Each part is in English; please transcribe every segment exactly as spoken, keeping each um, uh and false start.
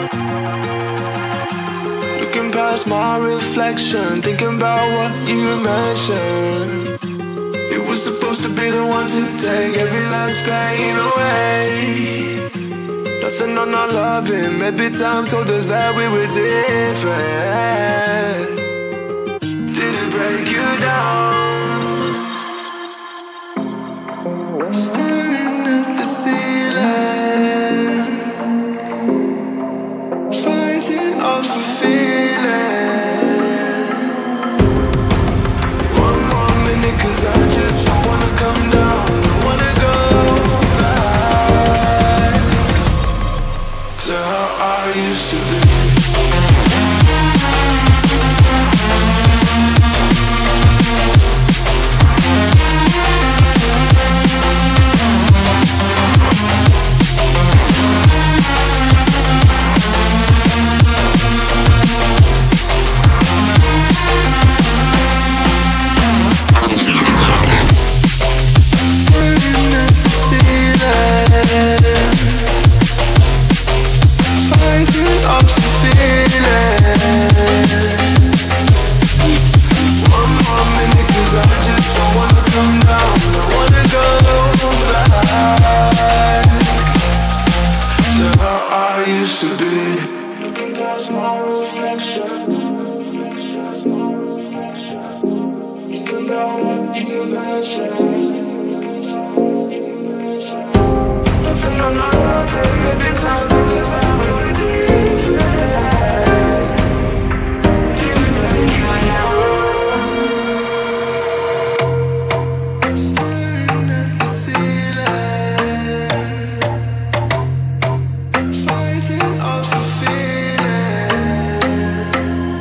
Looking past my reflection, thinking about what you mentioned. It was supposed to be the one to take every last pain away. Nothing on our loving, maybe time told us that we were different. Did it break you down? Staring at the ceiling, fighting off the feeling. One more minute, cause I just don't wanna come down. Don't wanna go back to how I used to be. Fighting up the feeling. One more minute, cause I just don't wanna come down. I wanna go back to how I used to be. Looking past my reflection, thinking about what you mentioned. Nothing on my love, maybe time to just have a different. Did it break you down? Staring at the ceiling, fighting off the feeling.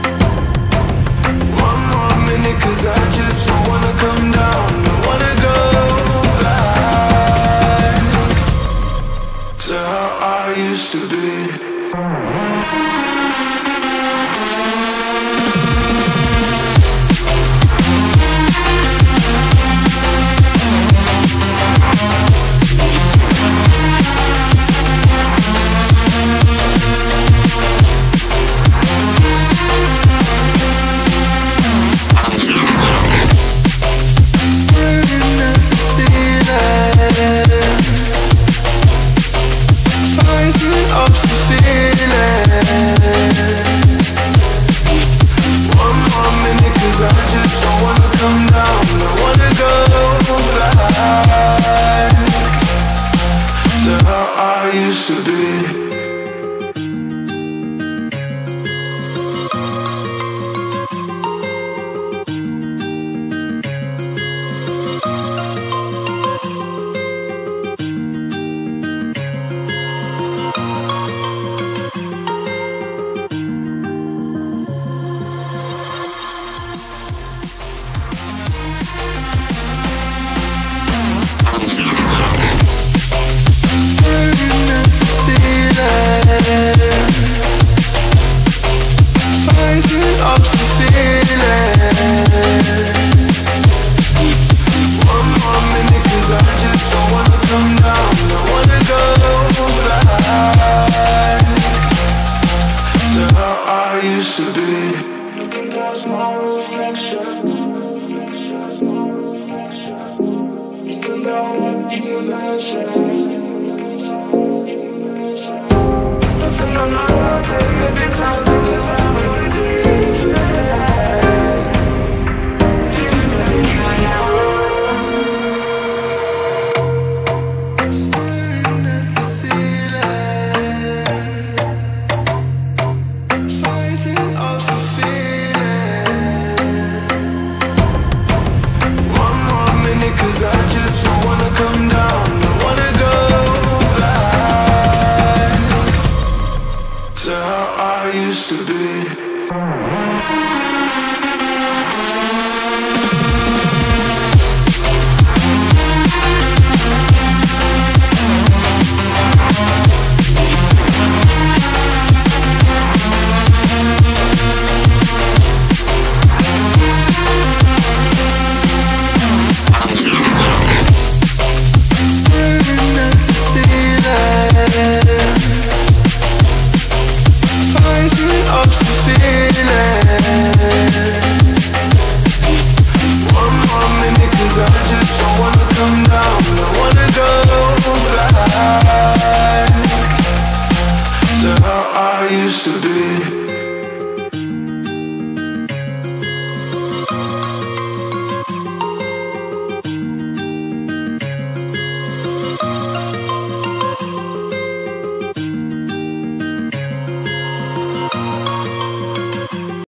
One more minute, cause I just don't wanna come down. Don't wanna go back to how I used to be. Staring at the ceiling, fighting up the feeling. One more minute, cause I just don't wanna come down. I wanna go back to how I used to be. Staring at the ceiling, fighting up the feeling. One more minute, cause I just don't wanna come down. I wanna go back to how I used to be. Looking past my reflection, thinking about what you mentioned. Nothing on my love, maybe time to just have a different. Did it break you down? Staring at the ceiling, fighting off the feeling. One more minute, cause I just don't wanna come down. I wanna go back to how I used to be. Staring at the ceiling, be